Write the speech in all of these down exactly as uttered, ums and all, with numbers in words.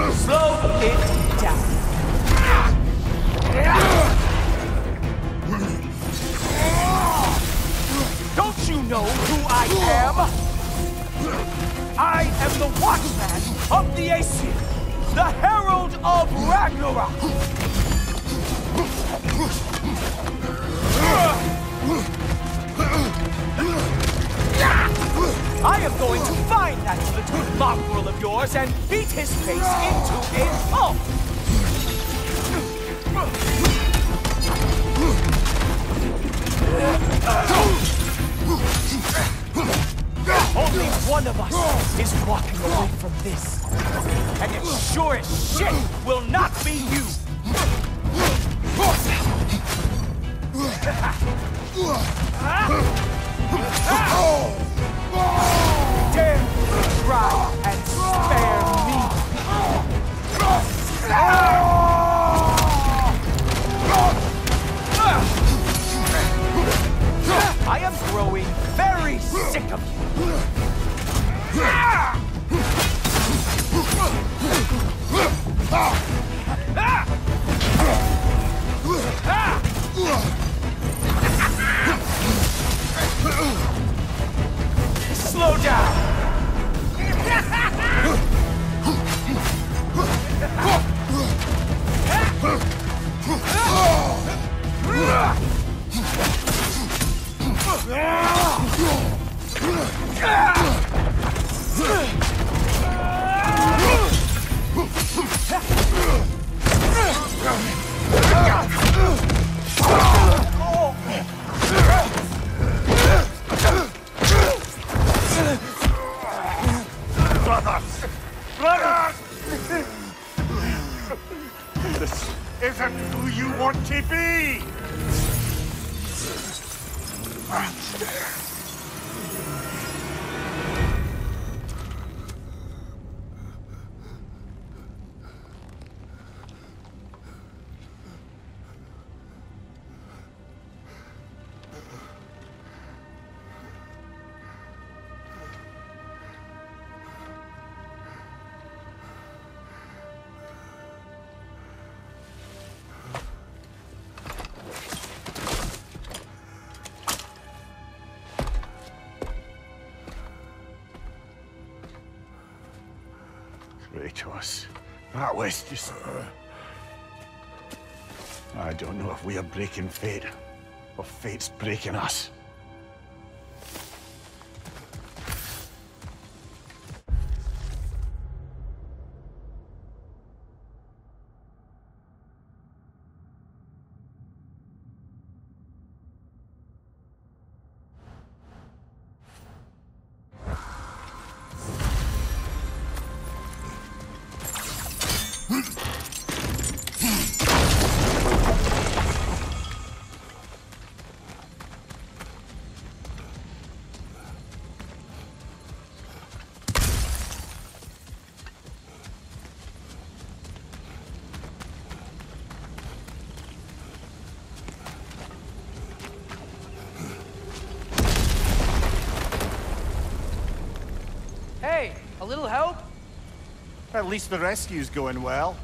Slow it down. Don't you know who I am? I am the Watchman of the Aesir, the Herald of Ragnarök. I am going to find that little mongrel of yours and beat his face into a pulp! Only one of us is walking away from this. And it sure as shit will not be you! Dare try and spare me! I am growing very sick of you! Slow down! Brothers! Brothers! This isn't who you want to be! Kratos, that was just... I don't know if we are breaking fate, or fate's breaking us. Hey, a little help? At least the rescue's going well.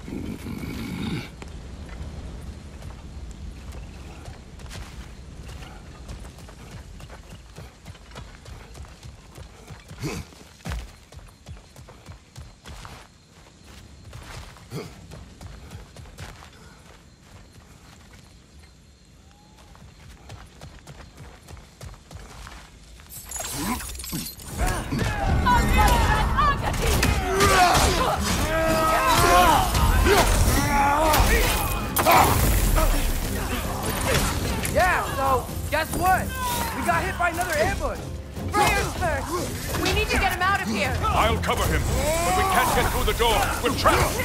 Yeah, so, guess what? We got hit by another ambush. Freyr's first. We need to get him out of here. I'll cover him, but we can't get through the door. We're trapped.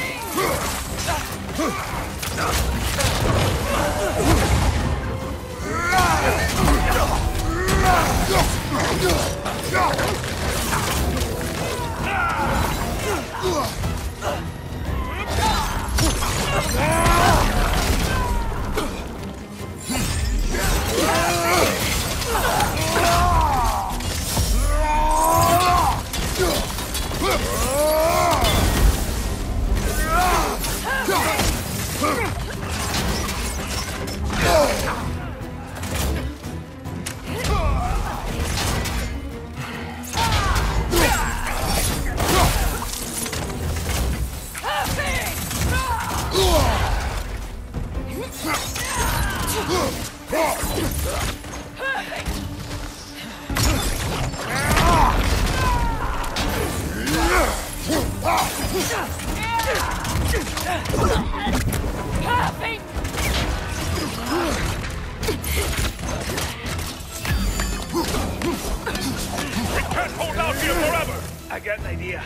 We can't hold out here forever! I got an idea.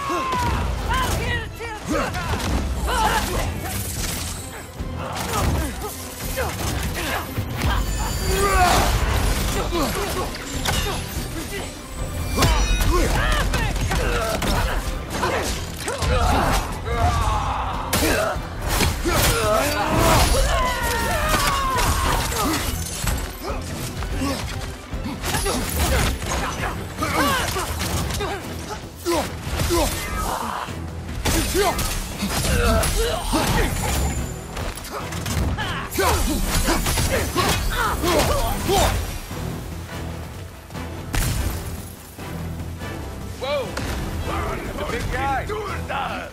Whoa! The big guy! Doing that!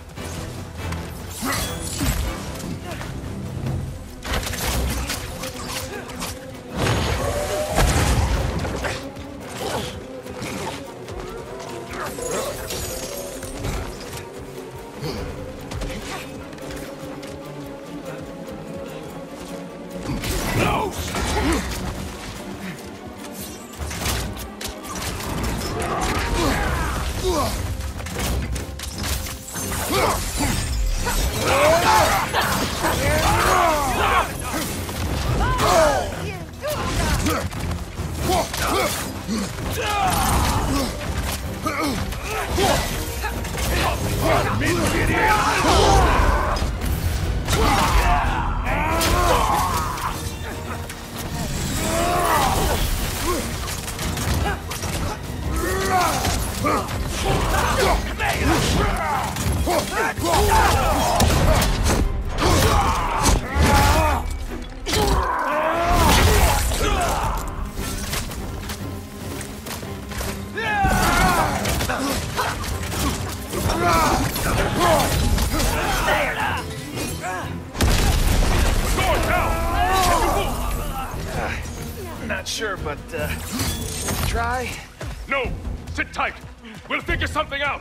Not sure, but, uh, try? No! Sit tight! We'll figure something out!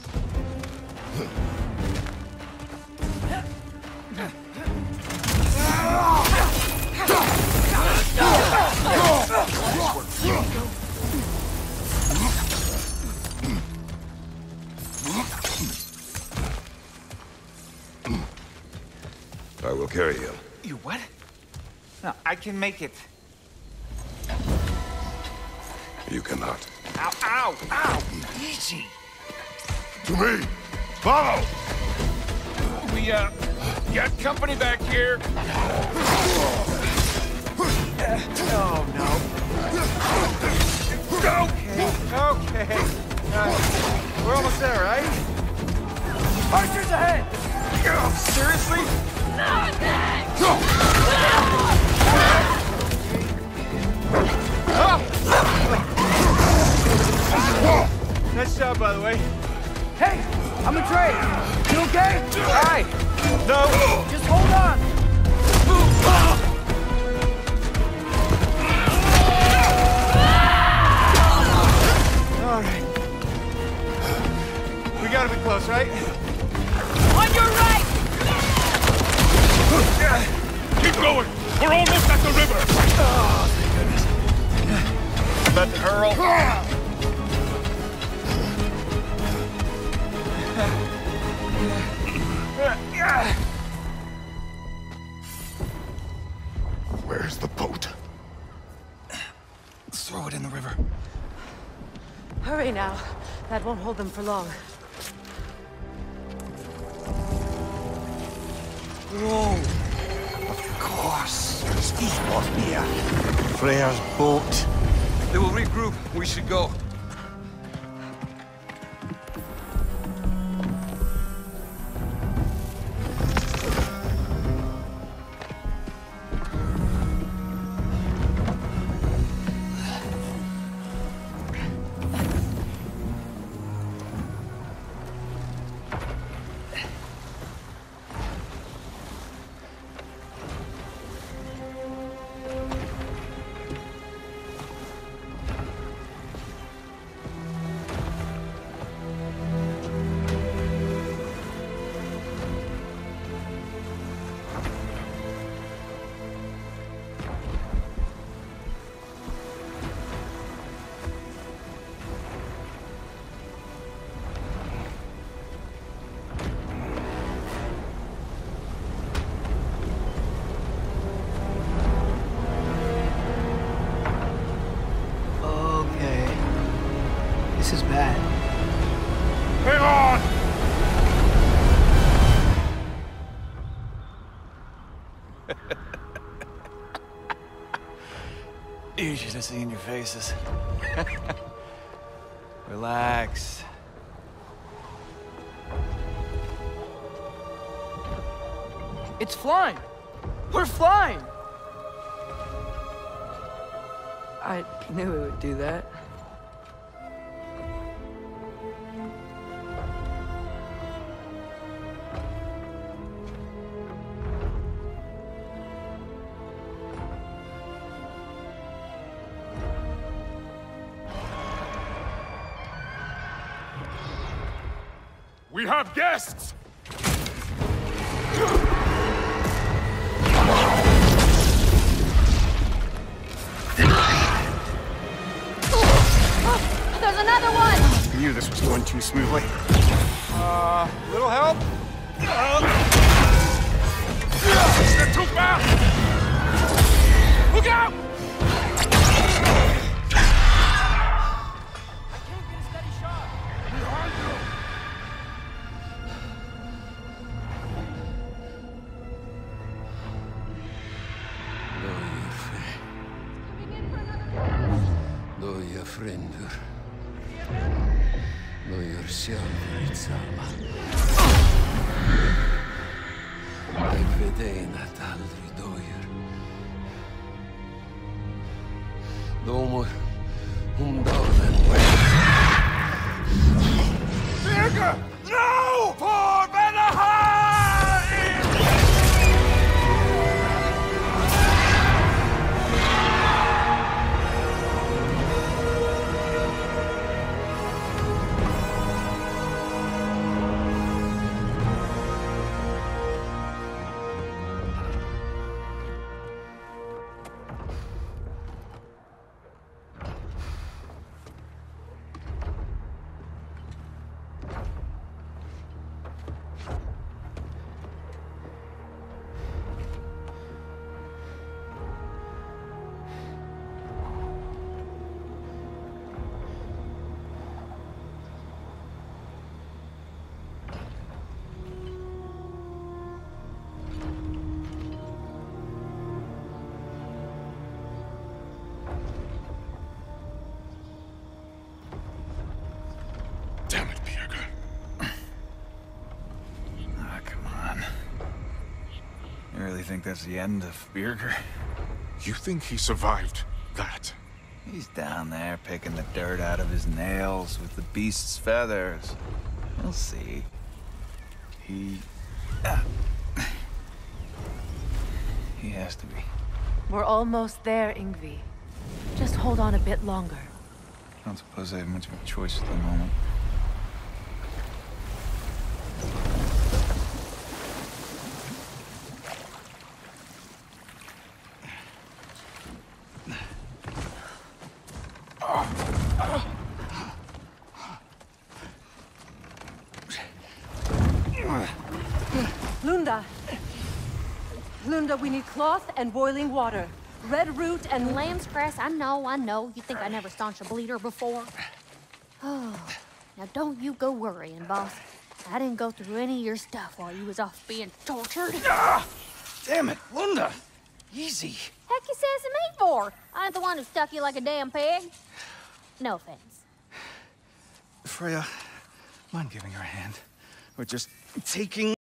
I will carry you. You what? No, I can make it. You cannot. Ow, ow, ow! Easy! To me! Follow! We, uh, got company back here. Oh, no. Okay, okay. Uh, we're almost there, right? Archers ahead! Seriously? Nice job, by the way. Hey, I'm a Freyr. You okay? Hi. No. Just hold on. All right. We gotta be close, right? On your right! Keep going! We're almost at the river! Oh, thank goodness. About to hurl. Where's the boat? Let's throw it in the river. Hurry now. That won't hold them for long. Whoa! Of course. He's not here. Freyr's boat. They will regroup. We should go. You should have seen your faces. Relax. It's flying! We're flying! I knew it would do that. We have guests! There's another one! I knew this was going too smoothly. Uh, little help? They're too fast! Look out! I can't get a steady shot. Behind you! Doja frender. Doja själv samma. Jag vet en att aldrig dojer. Domor om dagen. Birger! No! For Vanaheim! Damn it, Birger. Ah, come on. You really think that's the end of Birger? You think he survived that? He's down there picking the dirt out of his nails with the beast's feathers. We'll see. He... ah. He has to be. We're almost there, Ingvi. Just hold on a bit longer. I don't suppose I have much of a choice at the moment. Lunda! Lunda, we need cloth and boiling water. Red root and Lamb's grass, I know, I know. You think I never staunched a bleeder before? Oh, now don't you go worrying, boss. I didn't go through any of your stuff while you was off being tortured. Ah! Damn it, Lunda! Easy. Heck you sassing me for? I ain't the one who stuck you like a damn pig. No offense. Freya, mind giving her a hand? We're just taking